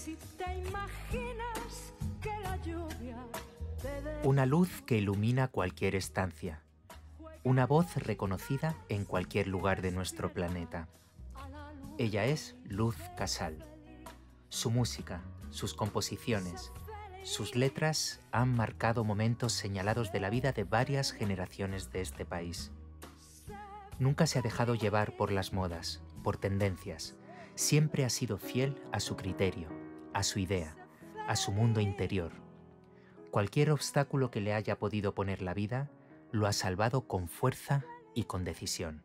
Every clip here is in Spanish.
si te imaginas que la lluvia una luz que ilumina cualquier estancia, una voz reconocida en cualquier lugar de nuestro planeta. Ella es Luz Casal. Su música, sus composiciones, sus letras han marcado momentos señalados de la vida de varias generaciones de este país. Nunca se ha dejado llevar por las modas, por tendencias. Siempre ha sido fiel a su criterio, a su idea, a su mundo interior. Cualquier obstáculo que le haya podido poner la vida, lo ha salvado con fuerza y con decisión.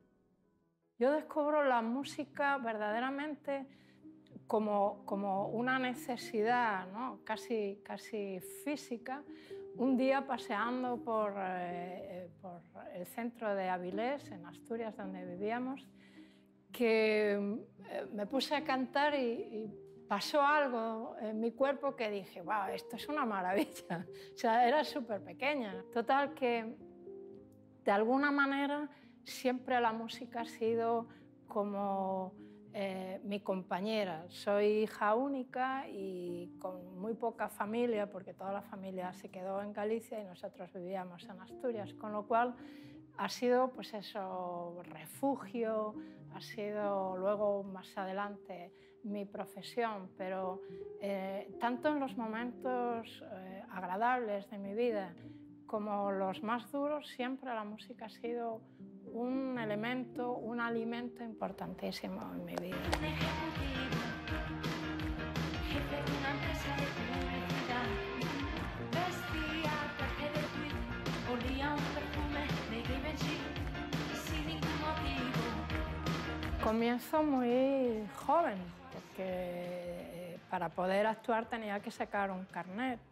Yo descubro la música verdaderamente como una necesidad, ¿no? casi física. Un día paseando por el centro de Avilés, en Asturias, donde vivíamos, que me puse a cantar y pasó algo en mi cuerpo que dije, wow, esto es una maravilla. O sea, era súper pequeña. Total que, de alguna manera, siempre la música ha sido como mi compañera. Soy hija única y con muy poca familia, porque toda la familia se quedó en Galicia y nosotros vivíamos en Asturias, con lo cual ha sido, pues eso, refugio, ha sido luego más adelante mi profesión, pero tanto en los momentos agradables de mi vida como los más duros, siempre la música ha sido un elemento, un alimento importantísimo en mi vida. Un ejecutivo, jefe de una empresa de publicidad, vestía traje de tweed, olía un perfume de Givenchy sin ningún motivo. Comienzo muy joven, porque para poder actuar tenía que sacar un carnet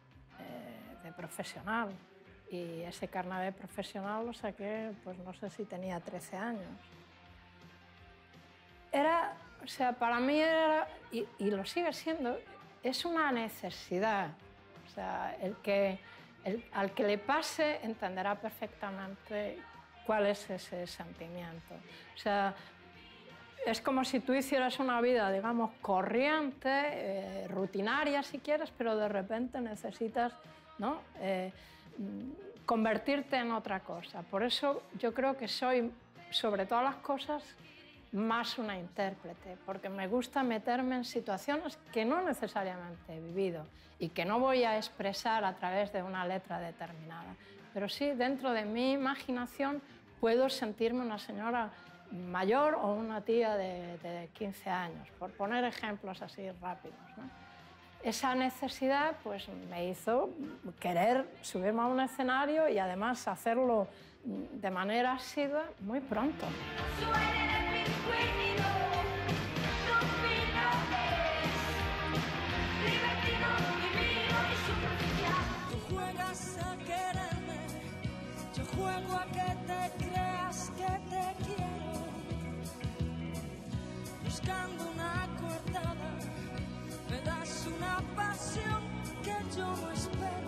de profesional. Y ese carnet de profesional lo saqué, pues no sé si tenía 13 años. O sea, para mí era, y lo sigue siendo, es una necesidad. O sea, al que le pase entenderá perfectamente cuál es ese sentimiento. O sea, es como si tú hicieras una vida, digamos, corriente, rutinaria si quieres, pero de repente necesitas, ¿no? Convertirte en otra cosa. Por eso yo creo que soy, sobre todas las cosas, más una intérprete, porque me gusta meterme en situaciones que no necesariamente he vivido y que no voy a expresar a través de una letra determinada, pero sí dentro de mi imaginación puedo sentirme una señora mayor o una tía de 15 años, por poner ejemplos así rápidos, ¿no? Esa necesidad pues, me hizo querer subirme a un escenario y además hacerlo de manera asidua muy pronto. Tú juegas a quererme, yo juego a que te creas que te quiero, buscando una coartada. Me das una pasión que yo no espero.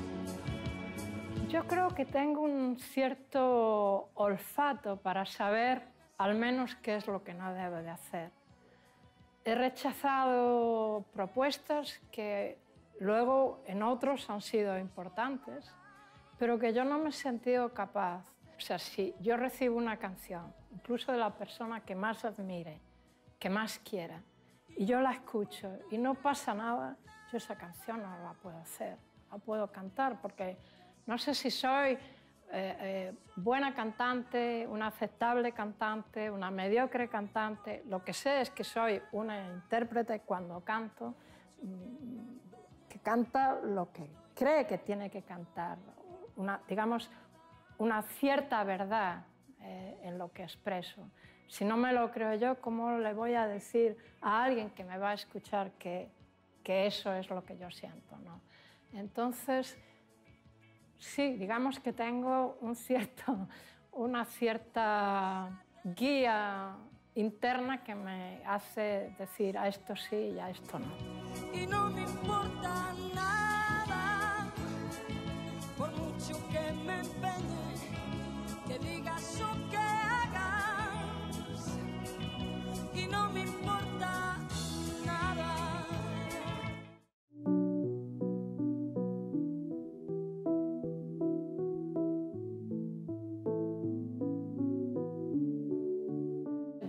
Yo creo que tengo un cierto olfato para saber al menos qué es lo que no debo de hacer. He rechazado propuestas que luego en otros han sido importantes, pero que yo no me he sentido capaz. O sea, si yo recibo una canción, incluso de la persona que más admire, que más quiera, y yo la escucho y no pasa nada, yo esa canción no la puedo hacer, la puedo cantar, porque no sé si soy buena cantante, una aceptable cantante, una mediocre cantante. Lo que sé es que soy una intérprete cuando canto, que canta lo que cree que tiene que cantar, digamos, una cierta verdad en lo que expreso. Si no me lo creo yo, ¿cómo le voy a decir a alguien que me va a escuchar que eso es lo que yo siento, ¿no? Entonces, sí, digamos que tengo una cierta guía interna que me hace decir a esto sí y a esto no. Y no me importa nada, por mucho que me empeñe, que digas o que hagas. Y no me importa nada.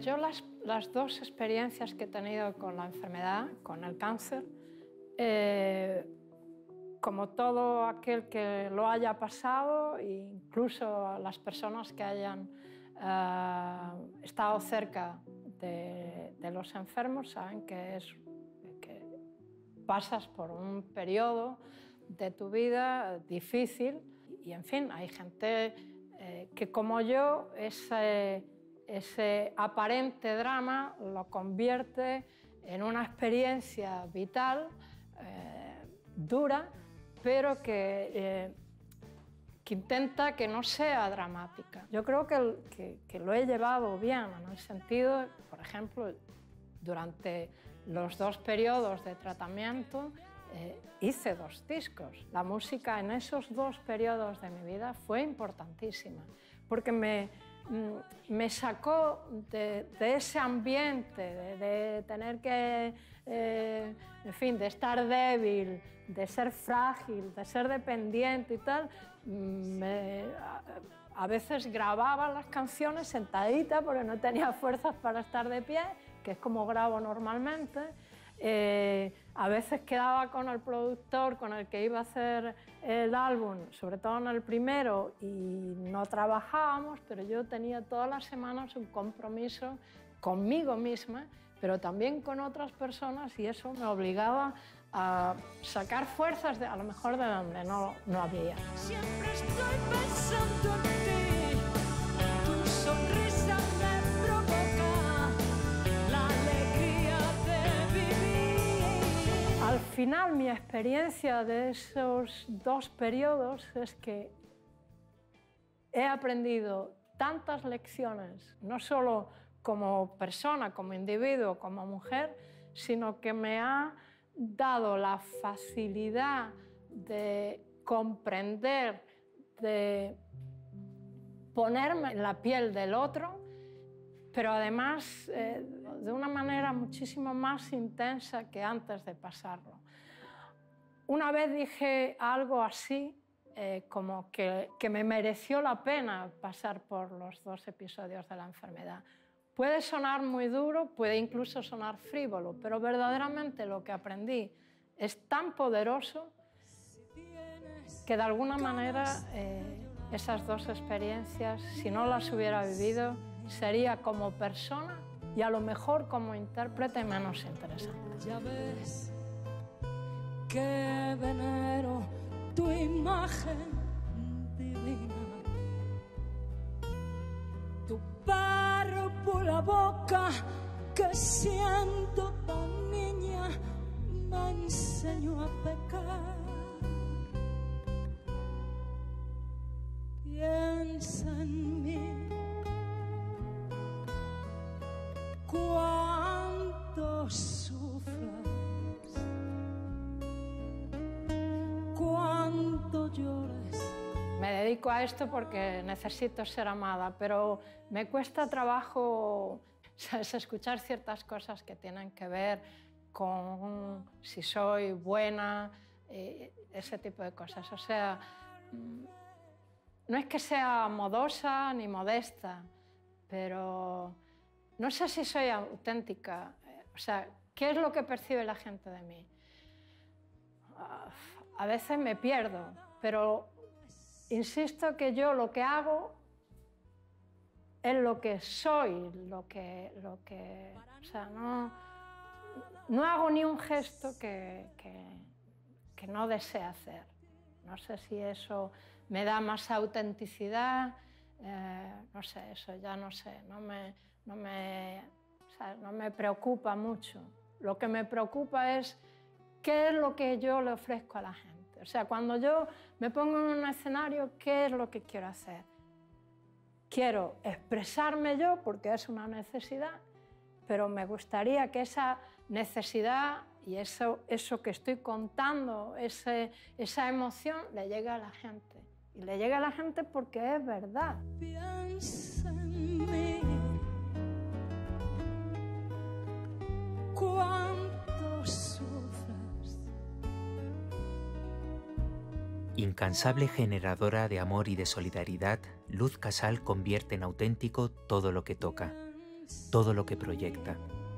Yo las dos experiencias que he tenido con la enfermedad, con el cáncer, como todo aquel que lo haya pasado, incluso las personas que hayan estado cerca de los enfermos, saben que pasas por un periodo de tu vida difícil y, en fin, hay gente que como yo ese aparente drama lo convierte en una experiencia vital dura, pero que intenta que no sea dramática. Yo creo que lo he llevado bien, en el sentido, por ejemplo, durante los 2 periodos de tratamiento hice 2 discos. La música en esos 2 periodos de mi vida fue importantísima, porque me sacó de ese ambiente, de tener que, en fin, de estar débil, de ser frágil, de ser dependiente y tal. A veces grababa las canciones sentadita porque no tenía fuerzas para estar de pie, que es como grabo normalmente. A veces quedaba con el productor con el que iba a hacer el álbum, sobre todo en el primero, y no trabajábamos, pero yo tenía todas las semanas un compromiso conmigo misma, pero también con otras personas, y eso me obligaba a sacar fuerzas a lo mejor de donde no había. Siempre estoy pensando en ti, tu sonrisa me provoca la alegría de vivir. Al final, mi experiencia de esos 2 periodos es que he aprendido tantas lecciones, no solo como persona, como individuo, como mujer, sino que me ha dado la facilidad de comprender, de ponerme en la piel del otro, pero además de una manera muchísimo más intensa que antes de pasarlo. Una vez dije algo así, como que me mereció la pena pasar por los 2 episodios de la enfermedad. Puede sonar muy duro, puede incluso sonar frívolo, pero verdaderamente lo que aprendí es tan poderoso que de alguna manera esas 2 experiencias, si no las hubiera vivido, sería como persona y a lo mejor como intérprete menos interesante. Ya ves que venero tu imagen divina, tu barro por la boca que siendo tan niña me enseñó a pecar. Piensa en mí, cuánto sufras, cuánto llores. Me dedico a esto porque necesito ser amada, pero me cuesta trabajo, ¿sabes?, escuchar ciertas cosas que tienen que ver con si soy buena, ese tipo de cosas. O sea, no es que sea modosa ni modesta, pero no sé si soy auténtica. O sea, ¿qué es lo que percibe la gente de mí? A veces me pierdo, pero insisto que yo lo que hago es lo que soy, o sea, no hago ni un gesto que no desee hacer. No sé si eso me da más autenticidad, no sé, eso ya no sé, no me preocupa mucho. Lo que me preocupa es qué es lo que yo le ofrezco a la gente. O sea, cuando yo me pongo en un escenario, ¿qué es lo que quiero hacer? Quiero expresarme yo porque es una necesidad, pero me gustaría que esa necesidad y eso que estoy contando, esa emoción, le llegue a la gente. Y le llegue a la gente porque es verdad. Piensa en mí, cuánto sufres. Incansable generadora de amor y de solidaridad, Luz Casal convierte en auténtico todo lo que toca. todo lo que proyecta.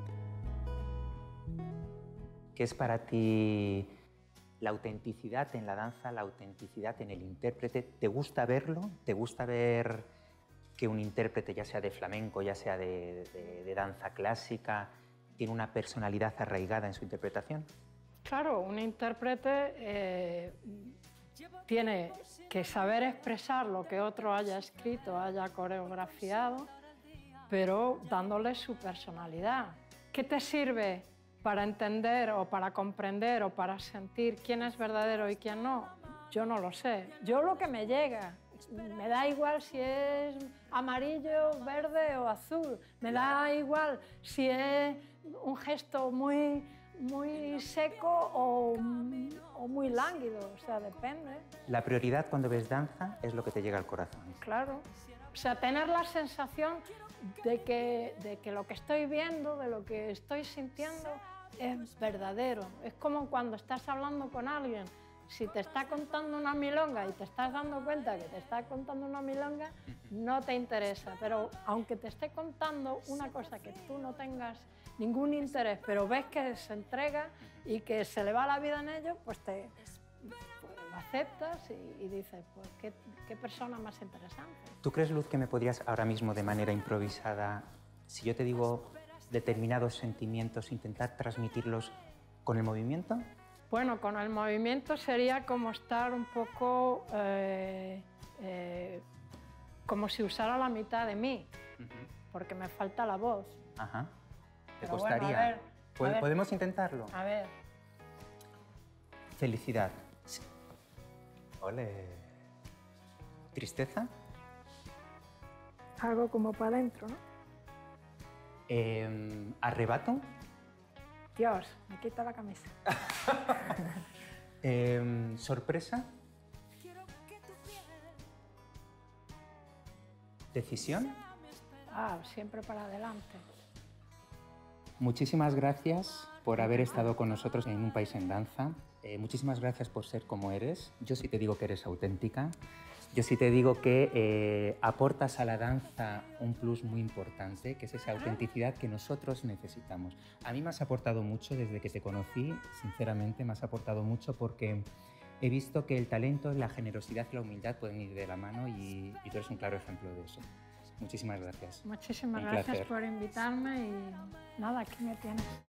¿Qué es para ti la autenticidad en la danza, la autenticidad en el intérprete? ¿Te gusta verlo? ¿Te gusta ver que un intérprete, ya sea de flamenco, ya sea de danza clásica, tiene una personalidad arraigada en su interpretación? Claro, un intérprete tiene que saber expresar lo que otro haya escrito, haya coreografiado, pero dándole su personalidad. ¿Qué te sirve para entender o para comprender o para sentir quién es verdadero y quién no? Yo no lo sé. Yo lo que me llega. Me da igual si es amarillo, verde o azul. Me da igual si es un gesto muy seco o muy lánguido. O sea, depende. La prioridad cuando ves danza es lo que te llega al corazón. Claro. O sea, tener la sensación de que lo que estoy viendo, de lo que estoy sintiendo, es verdadero. Es como cuando estás hablando con alguien. Si te está contando una milonga y te estás dando cuenta que te está contando una milonga, no te interesa. Pero aunque te esté contando una cosa que tú no tengas ningún interés, pero ves que se entrega y que se le va la vida en ello, pues lo aceptas y dices, pues qué persona más interesante. ¿Tú crees, Luz, que me podrías ahora mismo de manera improvisada, si yo te digo determinados sentimientos, intentar transmitirlos con el movimiento? Bueno, con el movimiento sería como estar un poco como si usara la mitad de mí, porque me falta la voz. Ajá. ¿Te Pero costaría? bueno, a ver. ¿Podemos intentarlo? A ver. Felicidad. Sí. Ole. ¿Tristeza? Algo como para adentro, ¿no? ¿Arrebato? Dios, me quito la camisa. ¿Sorpresa? ¿Decisión? Siempre para adelante. Muchísimas gracias por haber estado con nosotros en Un País en Danza. Muchísimas gracias por ser como eres. Yo sí te digo que eres auténtica. Yo sí te digo que aportas a la danza un plus muy importante, que es esa autenticidad que nosotros necesitamos. A mí me has aportado mucho desde que te conocí, sinceramente me has aportado mucho porque he visto que el talento, la generosidad y la humildad pueden ir de la mano y tú eres un claro ejemplo de eso. Muchísimas gracias. Muchísimas Un gracias placer. por invitarme y nada, aquí me tienes.